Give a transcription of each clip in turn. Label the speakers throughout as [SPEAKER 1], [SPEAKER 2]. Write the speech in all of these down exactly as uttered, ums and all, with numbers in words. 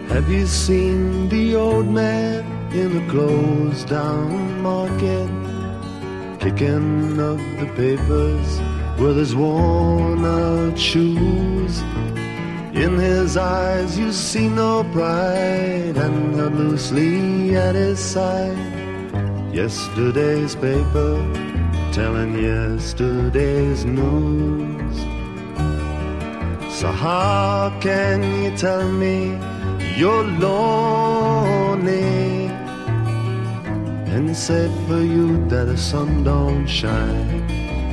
[SPEAKER 1] Have you seen the old man in the closed down market, kicking up the papers with his worn out shoes? In his eyes you see no pride, and held loosely at his side yesterday's paper, telling yesterday's news. So how can you tell me you're lonely, and it's sad for you that the sun don't shine?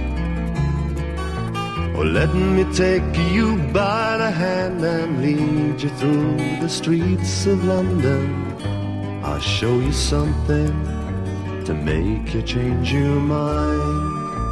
[SPEAKER 1] Oh, let me take you by the hand and lead you through the streets of London. I'll show you something to make you change your mind.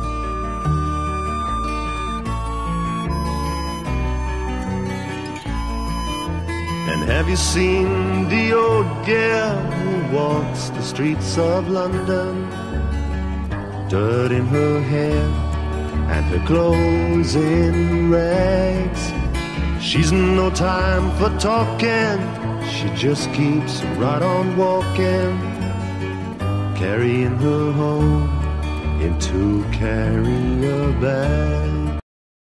[SPEAKER 1] And have you seen the old girl who walks the streets of London, dirt in her hair and her clothes in rags? She's no time for talking, she just keeps right on walking, carrying her home in two carrier bags.